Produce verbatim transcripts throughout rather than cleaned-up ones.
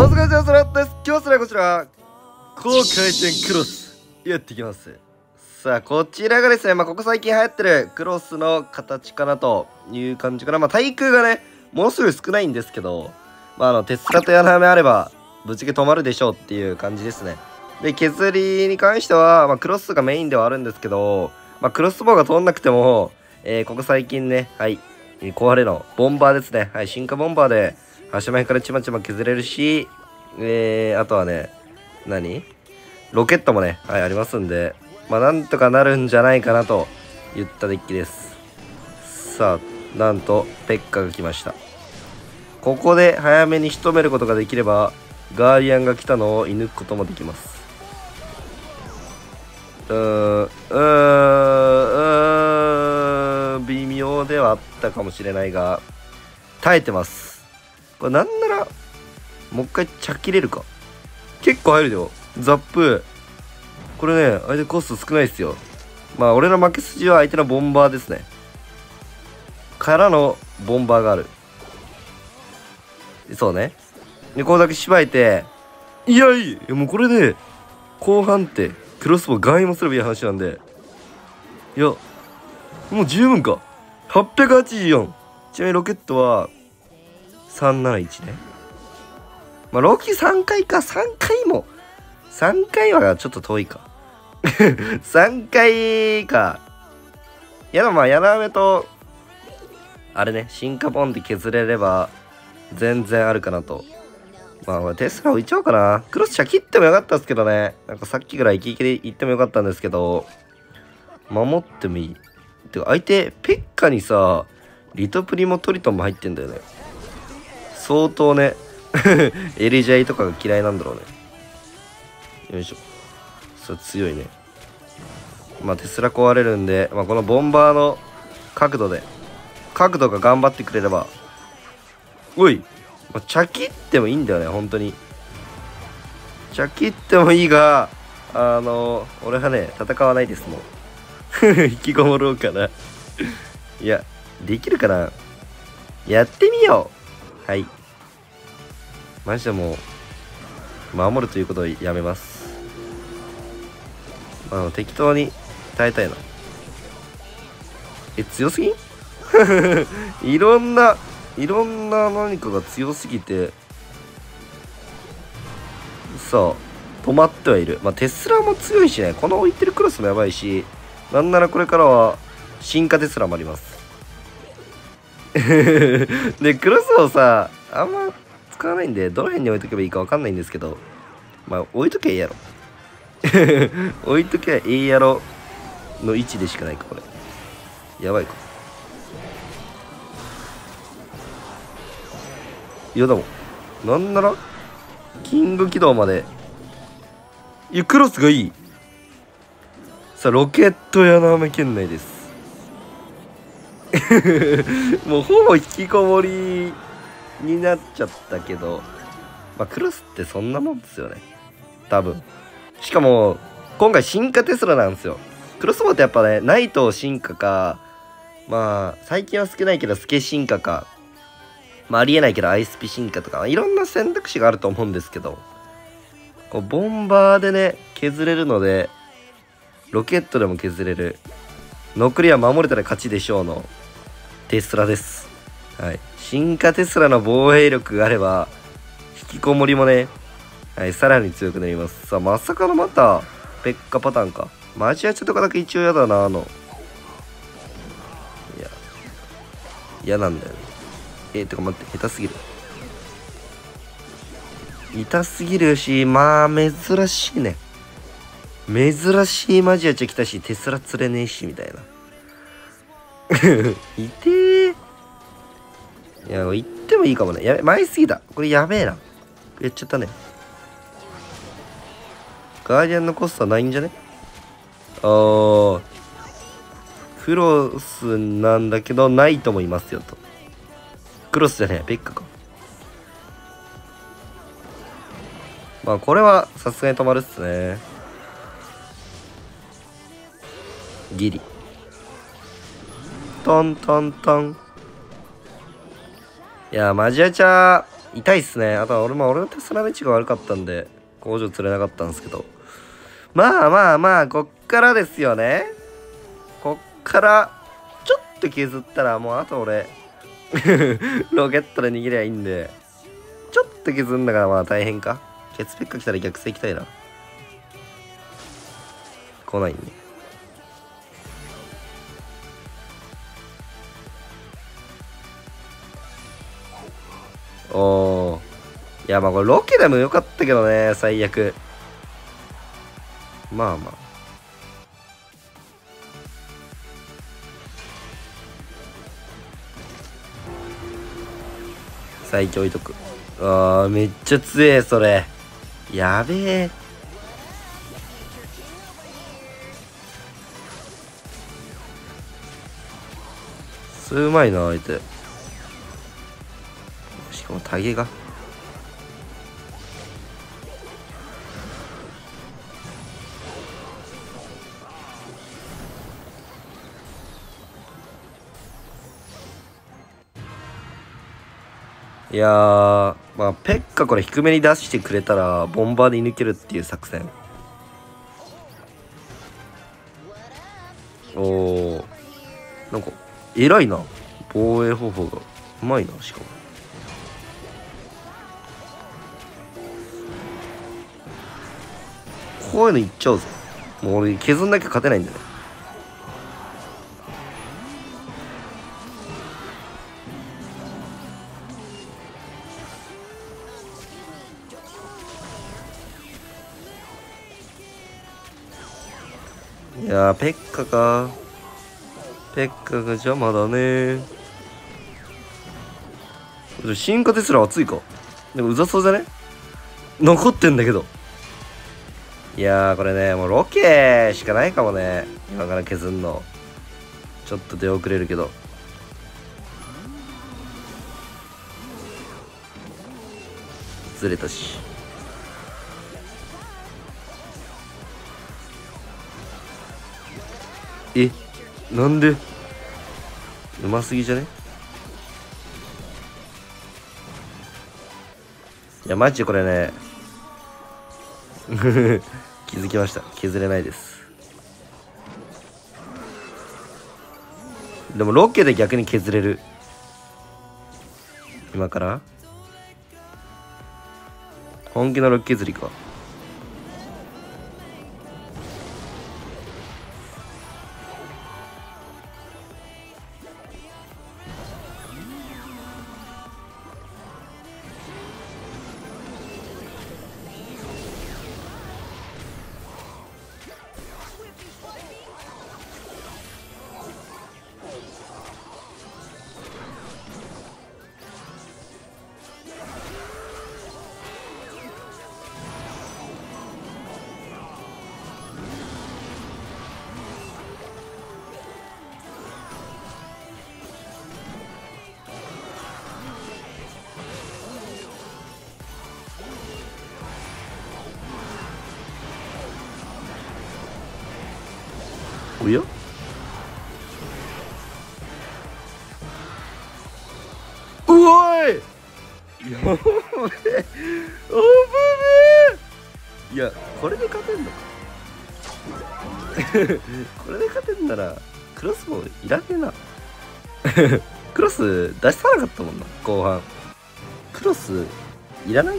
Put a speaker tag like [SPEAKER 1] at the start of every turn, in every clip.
[SPEAKER 1] お疲れ様です。今日はですね、こちら高回転クロスやっていきます。さあこちらがですね、まあ、ここ最近流行ってるクロスの形かなという感じかな。まあ対空がねものすごい少ないんですけど、まあ、あのテスラとヤナメあればぶっちゃけ止まるでしょうっていう感じですね。で削りに関しては、まあ、クロスがメインではあるんですけど、まあ、クロスボウが通んなくても、えー、ここ最近ね、はい、壊れのボンバーですね。はい、進化ボンバーで端前からちまちま削れるし、えー、あとはね、何ロケットもね、はい、ありますんで、まあ、なんとかなるんじゃないかなといったデッキです。さあ、なんと、ペッカが来ました。ここで早めに仕留めることができれば、ガーディアンが来たのを射抜くこともできます。うーん、うーん、うーん、微妙ではあったかもしれないが、耐えてます。これなんなら、もう一回茶切れるか。結構入るよ。ザップ。これね、相手コスト少ないですよ。まあ、俺の負け筋は相手のボンバーですね。からのボンバーがある。そうね。で、これだけしばいて、いや、いい。もうこれで、後半って、クロスボウガンもすればいい話なんで。いや、もう十分か。はっぴゃくはちじゅうよん。ちなみにロケットは、さんなないちね。まあ、ロキさんかいか。さんかいも。さんかいはちょっと遠いか。さんかいか。いやでもまあ、ヤナメと、あれね、進化ボンで削れれば、全然あるかなと。まあ、テスラ置いちゃおうかな。クロス車切ってもよかったですけどね。なんかさっきぐらいイキイキで行ってもよかったんですけど、守ってもいい。てか、相手、ペッカにさ、リトプリもトリトンも入ってんだよね。相当ね、エリジャイとかが嫌いなんだろうね。よいしょ。そう、強いね。まあ、テスラ壊れるんで、まあ、このボンバーの角度で、角度が頑張ってくれれば、おい、まあ、茶切ってもいいんだよね、本当に。茶切ってもいいが、あの、俺はね、戦わないです、もう。引きこもろうかな。いや、できるかな。やってみよう。はい。マジでもう、守るということをやめます。あの、適当に耐えたいな。え、強すぎんいろんな、いろんな何かが強すぎて、さあ、止まってはいる。まあ、テスラも強いしね、この置いてるクロスもやばいし、なんならこれからは、進化テスラもあります。で、クロスをさ、あんま使わないんで、どの辺に置いとけばいいかわかんないんですけど、まあ、置いときゃいいやろ。置いときゃいいやろの位置でしかないか、これ。やばいか。いや、でも、なんなら、キング起動まで。いや、クロスがいい。さあ、ロケットヤナメ圏内です。もうほぼ引きこもりになっちゃったけど、まあ、クロスってそんなもんですよね。多分。しかも、今回進化テスラなんですよ。クロスボウってやっぱね、ナイト進化か、まあ、最近は少ないけど、スケ進化か、まあ、ありえないけど、アイスピ進化とか、いろんな選択肢があると思うんですけど、こうボンバーでね、削れるので、ロケットでも削れる。残りは守れたら勝ちでしょうのテスラです。はい。進化テスラの防衛力があれば、引きこもりもね、はい、さらに強くなります。さあ、まさかのまた、ペッカパターンか。マジアチとかだけ一応嫌だな、あの。いや、嫌なんだよね。えー、てか待って、下手すぎる。痛すぎるし、まあ、珍しいね。珍しいマジアチ来たし、テスラ釣れねえし、みたいな。いてー。いや、行ってもいいかもね。やべ、前すぎた。これやべえな。やっちゃったね。ガーディアンのコストはないんじゃね？あー。クロスなんだけど、ないともいますよと。クロスじゃねえ、ペッカか。まあ、これはさすがに止まるっすね。ギリ。トントントン。いや、マジアチャー。 痛いっすね。あとは俺も俺のテスラの位置が悪かったんで工場釣れなかったんですけど、まあまあまあこっからですよね。こっからちょっと削ったらもうあと俺ロケットで逃げりゃいいんで、ちょっと削んだからまあ大変か。ケツペッカ来たら逆性行きたいな。来ないんで、おー、いやまあこれロケでもよかったけどね、最悪。まあまあ最強置いとく。あーめっちゃ強えそれ。やべえ。それうまいな相手。しかもタゲがいやー、まあペッカこれ低めに出してくれたらボンバーで射抜けるっていう作戦。おー、なんか偉いな、防衛方法がうまいな。しかもこういうのいっちゃうぞ。もう俺削んなきゃ勝てないんだよね。いやーペッカか。ペッカが邪魔だね。進化テスラ熱いか。でもうざそうじゃね。残ってんだけど。いやーこれねもうロケしかないかもね、今から削んの。ちょっと出遅れるけどずれたし。え、なんでうますぎじゃね。いやマジでこれね気づきました。削れないです。でもロケで逆に削れる。今から本気のロケ削りか。おや、うおい、やべえ、おぶねえ。いやこれで勝てんのかこれで勝てんならクロスボウいらねえなクロス出さなかったもんな後半。クロスいらないっ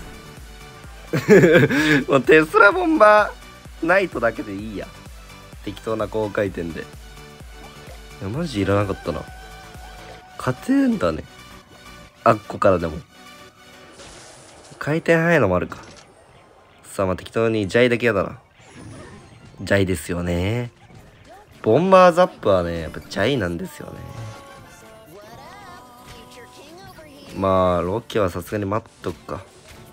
[SPEAKER 1] すもうテスラボンバーナイトだけでいいや。適当な高回転で。いやマジいらなかったな。勝てんだねあっこからでも。回転速いのもあるか。さあまあ適当にジャイだけやだな。ジャイですよね。ボンバーザップはねやっぱジャイなんですよね。まあロッキーはさすがに待っとくか。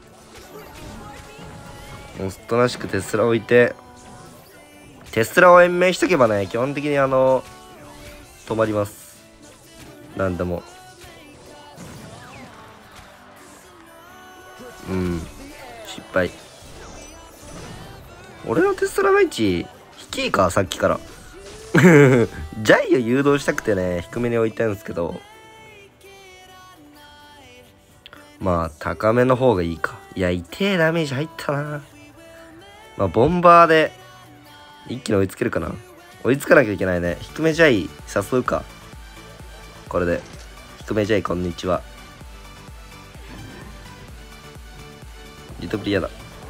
[SPEAKER 1] おとなしくテスラ置いて、テスラを延命しとけばね基本的にあの止まります。なんでもうん失敗。俺のテスラの位置低いかさっきからジャイを誘導したくてね低めに置いたんですけど、 まあ高めの方がいいか。いや痛えダメージ入ったな。まあボンバーで一気に追いつけるかな。追いつかなきゃいけないね。低めジャイ誘うか。これで低めジャイこんにちは。リトプリ嫌だ。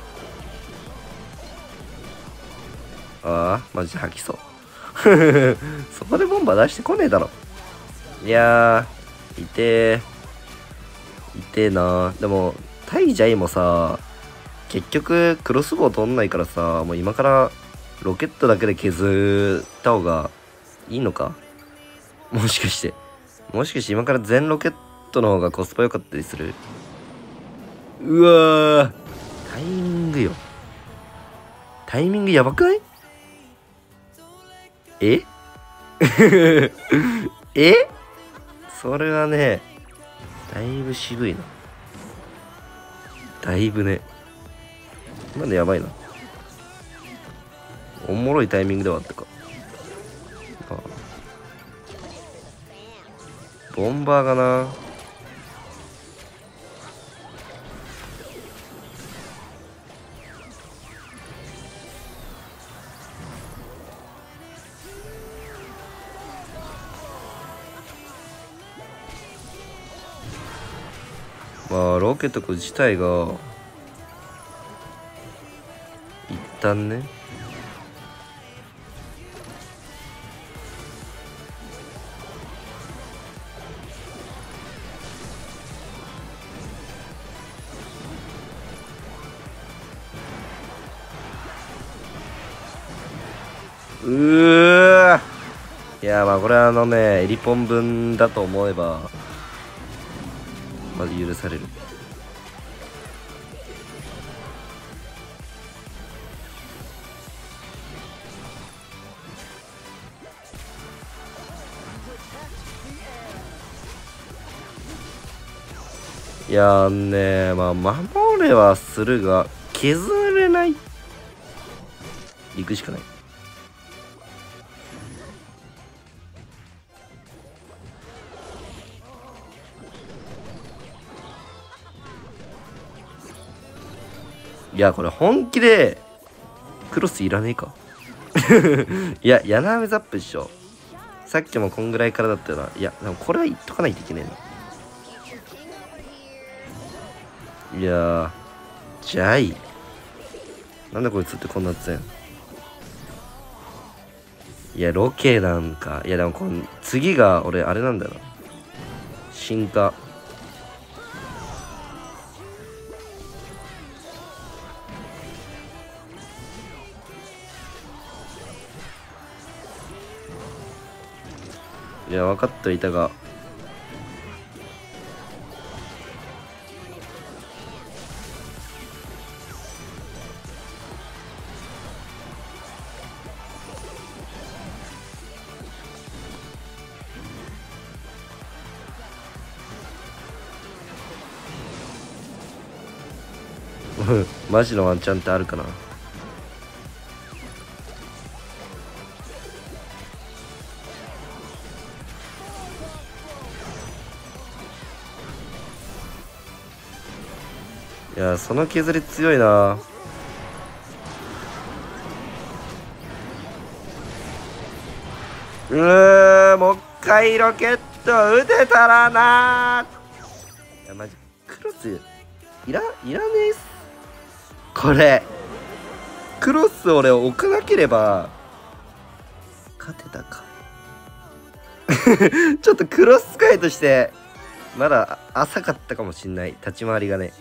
[SPEAKER 1] ああマジで吐きそうそこでボンバー出してこねえだろ。いやー痛え痛えな。でも対ジャイもさ結局クロスボウ取んないからさ、もう今からロケットだけで削った方がいいのか。もしかしてもしかして今から全ロケットの方がコスパ良かったりする。うわータイミングよ。タイミングやばくない？ええそれはねだいぶ渋いな。だいぶね今のやばいな。おもろいタイミングではあったか。ああボンバーがな。まあロケット自体が一旦ねうーいやまあこれはあのねエリポン分だと思えばまず許される。いやーねまあ守れはするが削れない。行くしかない。いやこれ本気でクロスいらねえかいや柳雨ザップでしょ。さっきもこんぐらいからだったよな。いやでもこれは言っとかないといけねえな。いやージャイなんでこいつってこんなやつやん。いやロケなんか。いやでもこの次が俺あれなんだよな。進化いや分かってはいたがマジのワンチャンってあるかな。いやその削り強いな。うーもう一回ロケット撃てたらな。いやマジクロスいらいらねえっす。これクロス俺置かなければ勝てたかちょっとクロス使いとしてまだ浅かったかもしんない。立ち回りがね。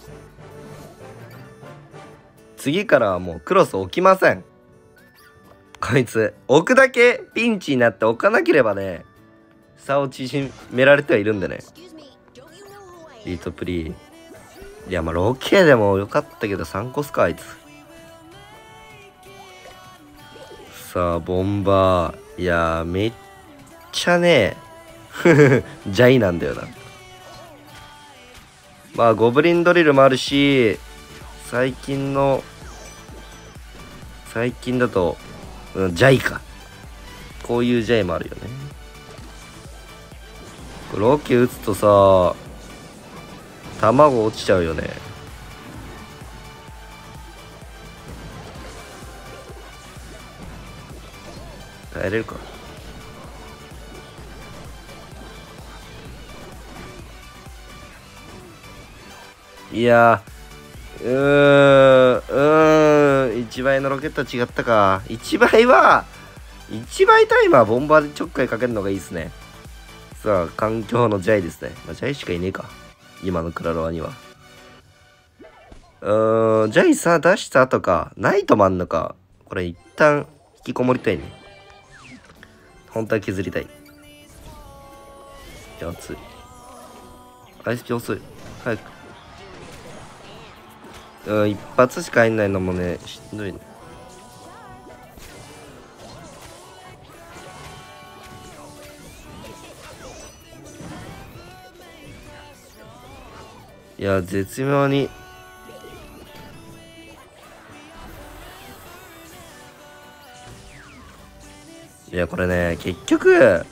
[SPEAKER 1] 次からはもうクロス置きません。こいつ置くだけピンチになって置かなければね差を縮められてはいるんでね。リートプリーいやまあロケでもよかったけどさんコスかあいつ。さあボンバーいやめっちゃねジャイなんだよな。まあゴブリンドリルもあるし最近の最近だと、うん、ジャイかこういうジャイもあるよね。ロケ打つとさ卵落ちちゃうよね。耐えれるか。いやー、うーん、うーん、いちばいのロケットは違ったか。いちばいは、いちばいタイマーボンバーでちょっかいかけるのがいいですね。さあ、環境のジャイですね。まあ、ジャイしかいねえか。今のクラロワには。うーん、ジャイさ、出した後か。ナイトもあんのか。これ一旦引きこもりたいね。本当は削りたい。いや、熱い。アイスピ遅い。早く。うん、一発しか入んないのもね、しんどいね。いや、絶妙に。いや、これね、結局、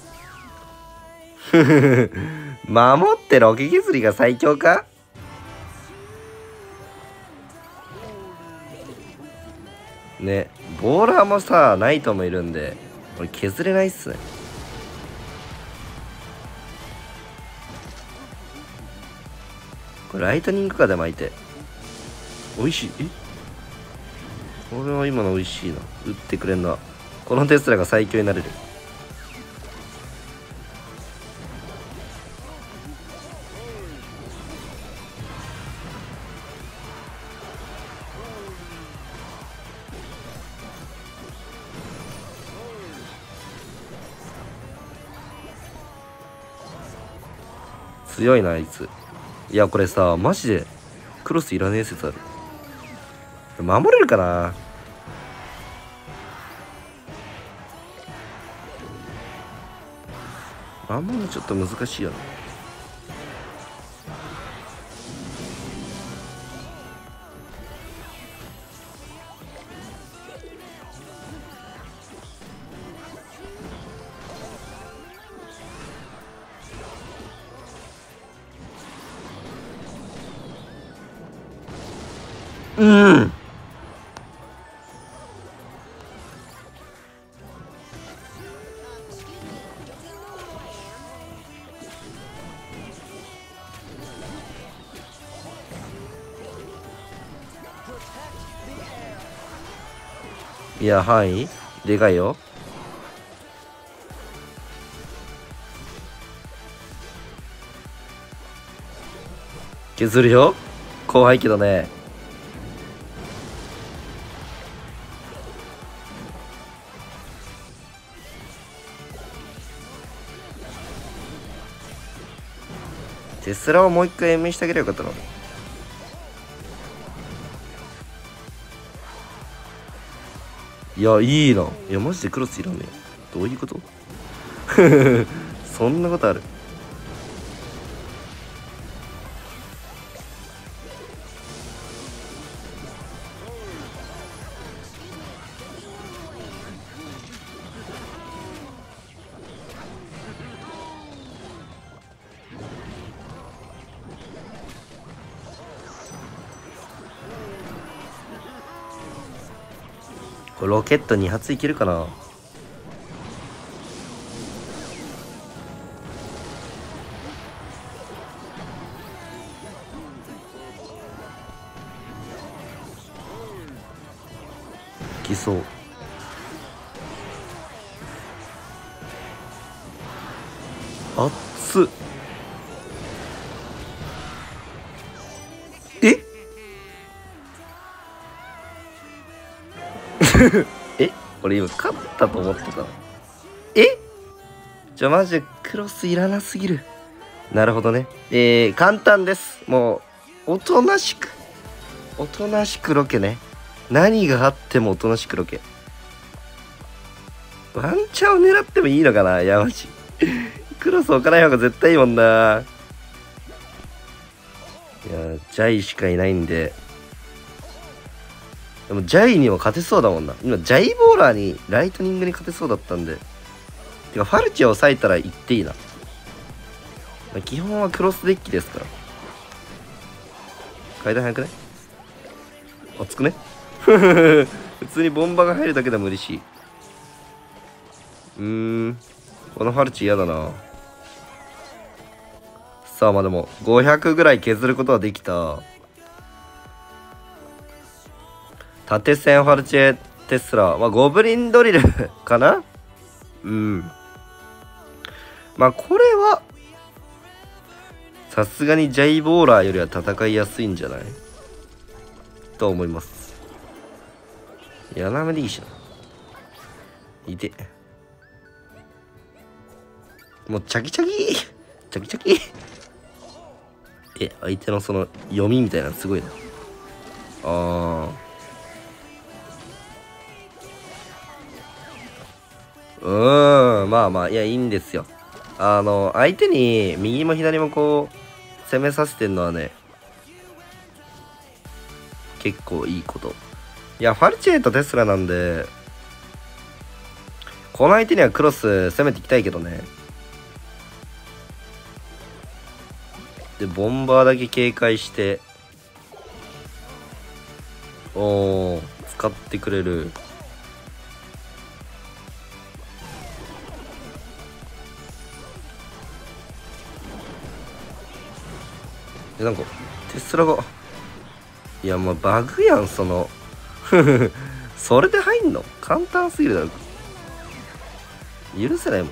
[SPEAKER 1] 守ってロケ削りが最強か。ね、ボーラーもさ、ナイトもいるんで、これ削れないっすね。これライトニングかで巻いて。美味しい。えこれは今の美味しいな。打ってくれんな。このテスラが最強になれる。強いな、あいつ。いや、これさ、マジで、クロスいらねえ説ある。守れるかな。守るのちょっと難しいよね。うん。いや、範囲でかいよ。削るよ。怖いけどね。テスラをもう一回延命してあげればよかったの。いや、いいな。いや、マジでクロスいらんねえ。どういうことそんなことある。これロケットに発いけるかな。きそう。あっつ。ええ俺今勝ったと思ってた。えじゃあマジでクロスいらなすぎる。なるほどね。えー、簡単です。もうおとなしくおとなしくロケね。何があってもおとなしくロケ。ワンチャンを狙ってもいいのかな。いやマジクロス置かない方が絶対いいもんな。いやジャイしかいないんで。でもジャイにも勝てそうだもんな。今ジャイボーラーにライトニングに勝てそうだったんで。てかファルチを抑えたらいっていいな。基本はクロスデッキですから。 階段早くね。あ、つくね。普通にボンバが入るだけでも嬉しい。うーん。このファルチ嫌だな。さあ、まあでも、ごひゃくぐらい削ることはできた。縦線ファルチェテスラ。まあ、ゴブリンドリルかな。うん。まあ、これは、さすがにジャイボーラーよりは戦いやすいんじゃないと思います。やなめでいいしな。いて。もう、チャキチャキチャキチャキえ、相手のその読みみたいなのすごいな。あー。うーん、まあまあ、いや、いいんですよ。あの、相手に右も左もこう、攻めさせてんのはね、結構いいこと。いや、ファルチェとテスラなんで、この相手にはクロス攻めていきたいけどね。で、ボンバーだけ警戒して、おー、使ってくれる。え、なんか、テスラが、いや、もうバグやん、その。それで入んの簡単すぎるだろ。許せないもん。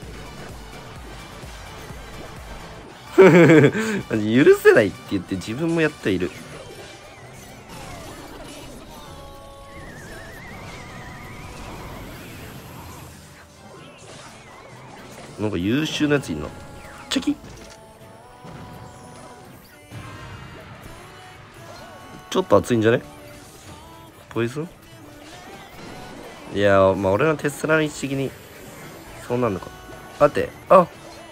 [SPEAKER 1] 許せないって言って自分もやっている。なんか優秀なやついんの。チョキ。ちょっと熱いんじゃね。ポイズン。いやー、まあ俺のテスラの位置的にそうなんのか。待って、あ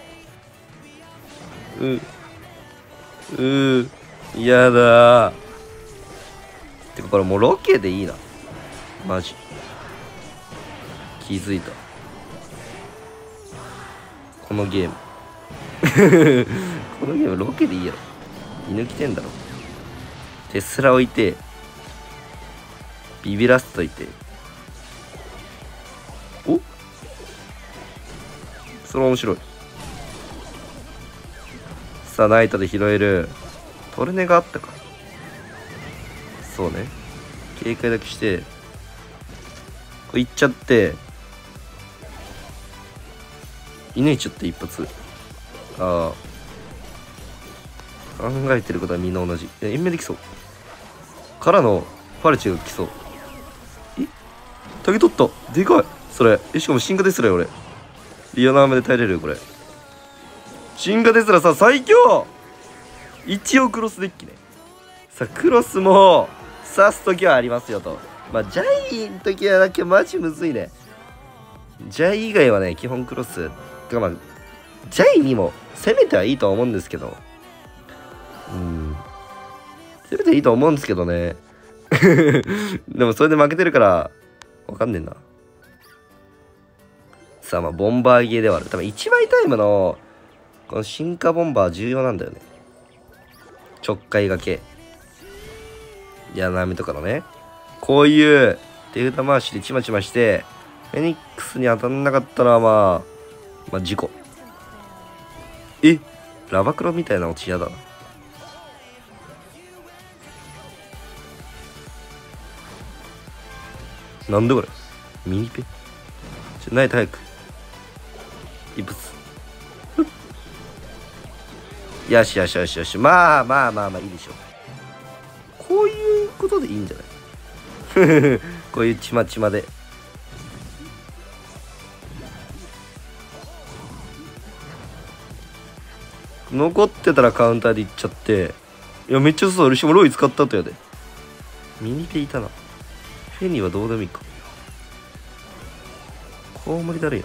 [SPEAKER 1] ううやだー。てかこれもうロケでいいな。マジ気づいた。このゲームこのゲームロケでいいやろ。居抜きてんだろ。テスラ置いてビビらせといて。お、それ面白い。さあナイトで拾える。トルネがあったか。そうね、警戒だけしてこれいっちゃって射抜いちゃって一発。ああ、考えてることはみんな同じ。え、延命できそうからのファルチが来そう。え、タゲ取った。でかいそれ。え、しかも進化テスラよ俺。リアナーメで耐えれるよこれ。進化テスラさ最強。一応クロスデッキね。さあクロスも刺す時はありますよと。まあジャイの時はだけマジむずいね。ジャイ以外はね基本クロスが、まあジャイにも攻めてはいいとは思うんですけど、うん攻めていいと思うんですけどねでもそれで負けてるからわかんねえな。さあまあボンバーゲーではある。多分いちまいタイムのこの進化ボンバー重要なんだよね。ちょっかいがけやなみとかのね、こういう手札回しでちまちましてフェニックスに当たんなかったらまあまあ事故。え、ラバクロみたいなオチやだな。なんでこれミニペちょないと早く一発よしよしよしよし。まあまあまあまあいいでしょう。こういうことでいいんじゃないこういうちまちまで。残ってたらカウンターでいっちゃって。いやめっちゃそう。しかもロイ使った後やで。ミニペいたな。フェニーはどうでもいいか。こう無理だるや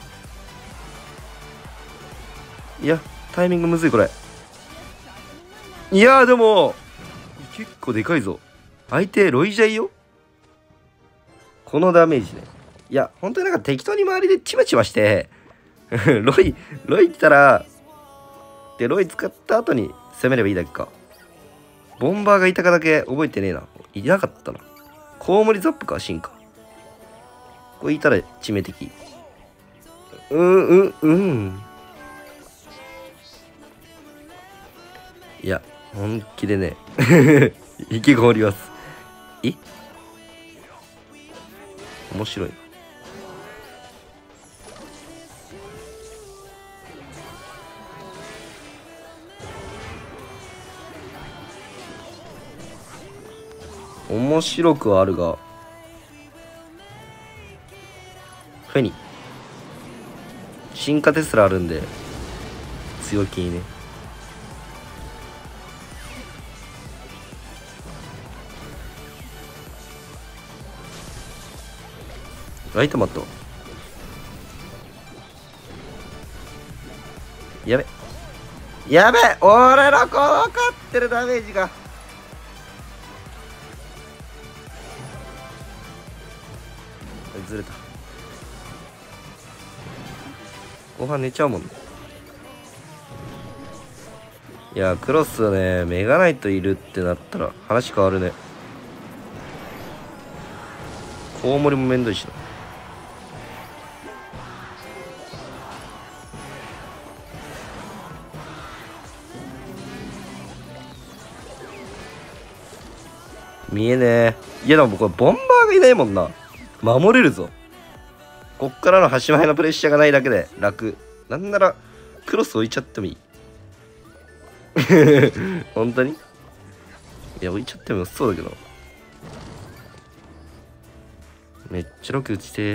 [SPEAKER 1] ん。いやタイミングむずいこれ。いやーでも結構でかいぞ。相手ロイジャイよこのダメージね。いや本当になんか適当に周りでチマチマしてロイロイ来たらでロイ使った後に攻めればいいだけか。 ボンバーがいたかだけ覚えてねえな。いなかったな。コウモリザップか、進化。これいたら致命的。うんうんうんいや本気でね引きこもります。え面白いな。面白くはあるがフェニ進化テスラあるんで強気にね。ライトマットやべやべ俺のこの勝ってるダメージがずれた。後半寝ちゃうもんね。いやクロスねメガナイトいるってなったら話変わるね。コウモリもめんどいしな。見えねえ。いやでもこれボンバーがいないもんな。守れるぞ。こっからの端前のプレッシャーがないだけで楽。なんならクロス置いちゃってもいい本当にいや置いちゃってもそうだけどめっちゃロケ打ちて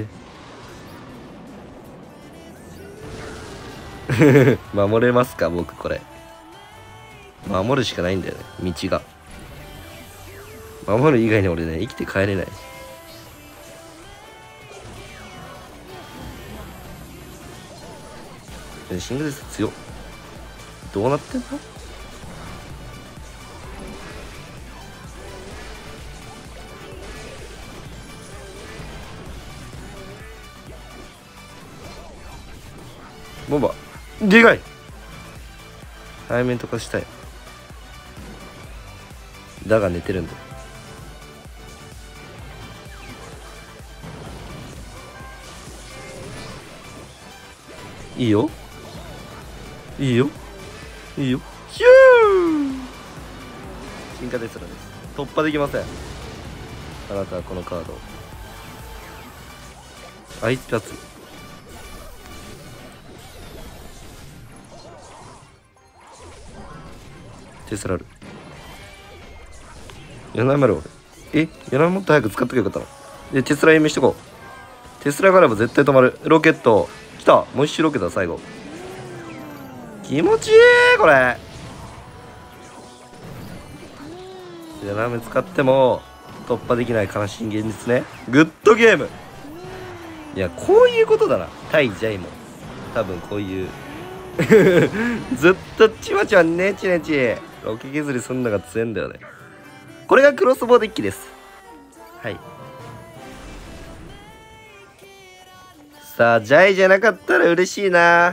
[SPEAKER 1] 守れますか僕これ。守るしかないんだよね道が。守る以外に俺ね生きて帰れない。シングルス強っ。どうなってんの。ボンバーでかい。背面とかしたい。だが寝てるんだ。いいよいいよいいよヒュー進化テスラです。突破できません。あなたはこのカードアイスパステスラルやなめろ俺。えやなもっと早く使っとけばよかったの。でテスラ延命しとこう。テスラがあれば絶対止まる。ロケット来た。もう一周ロケットだ最後。気持ちいいこれ。やなめ使っても突破できない悲しい現実ね。グッドゲーム。いやこういうことだな。対ジャイも多分こういうずっとちまちまネチネチロケ削りすんのが強いんだよね。これがクロスボウデッキです。はい。さあジャイじゃなかったら嬉しいな。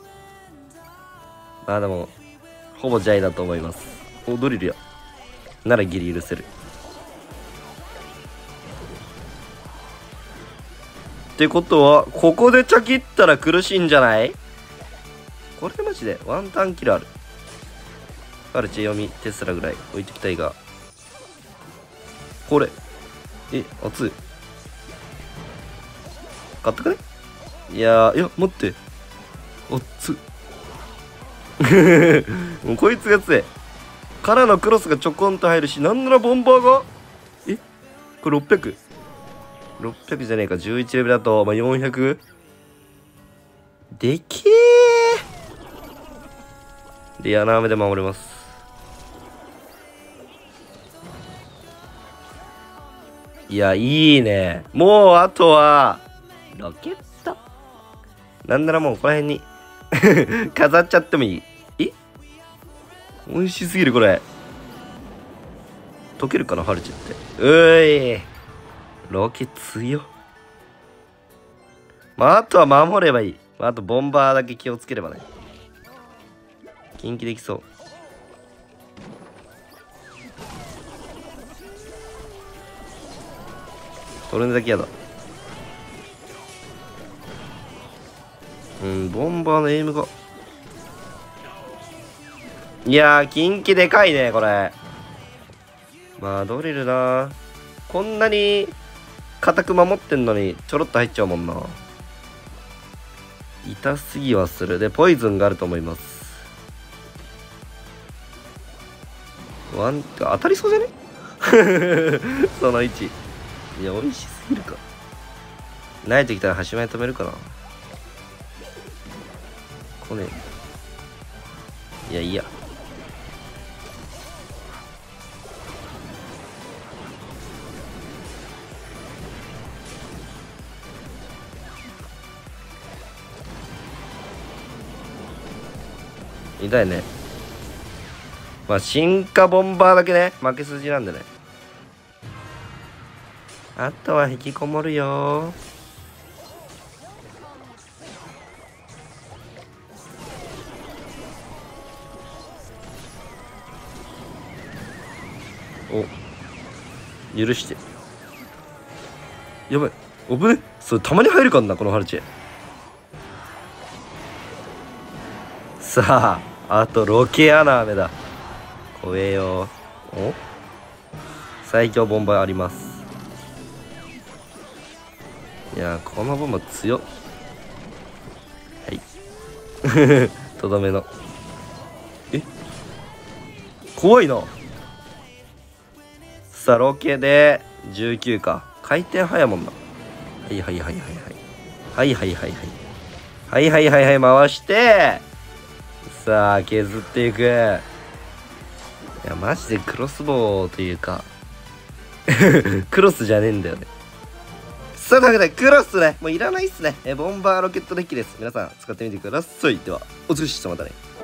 [SPEAKER 1] まあでもほぼジャイだと思います。おドリルやならギリ許せる。ってことはここでチャキったら苦しいんじゃない。これマジでワンタンキルある。カルチェ読みテスラぐらい置いてきたいがこれえ熱い買ったかね。いやいや待って熱っもうこいつが強いからのクロスがちょこんと入るし、なんならボンバーがえこれろっぴゃく ろっぴゃくじゃねえか。じゅういちレベルだと、まあ、よんひゃくでけえで穴目で守れます。いやいいね。もうあとはロケットなんならもうこの辺に飾っちゃってもいい。え美味しすぎるこれ。溶けるかなハルチって。うーいロケ強っ。まああとは守ればいい。まあ、あとボンバーだけ気をつければね近畿できそう。 それだけやだ。うん、ボンバーのエイムが。いやー、近畿でかいね、これ。まあ、ドリルな。こんなに固く守ってんのに、ちょろっと入っちゃうもんな。痛すぎはする。で、ポイズンがあると思います。ワン、当たりそうじゃねその位置。いや、美味しすぎるか。慣れてきたら端前止めるかな。来ねえ。いや、いや。痛いね。まあ、進化ボンバーだけね、負け筋なんでね。あとは引きこもるよ。お、許して。やばい。おぶね。それたまに入るかんな、このハルチェ。さあ、あとロケ穴雨だ。怖えよ。お、最強ボンバーあります。いや、このボンバー強っ。はいとどめの。え、怖いな。さあ、ロケでじゅうきゅうか。回転早いもんな。はいはいはいはいはいはいはいはいはいはいはいはいはい、回して、さあ削っていく。いやマジでクロスボウというかクロスじゃねえんだよね。さあというわけでクロスね、もういらないっすね。えボンバーロケットデッキです。皆さん使ってみてください。ではお疲れ様またね。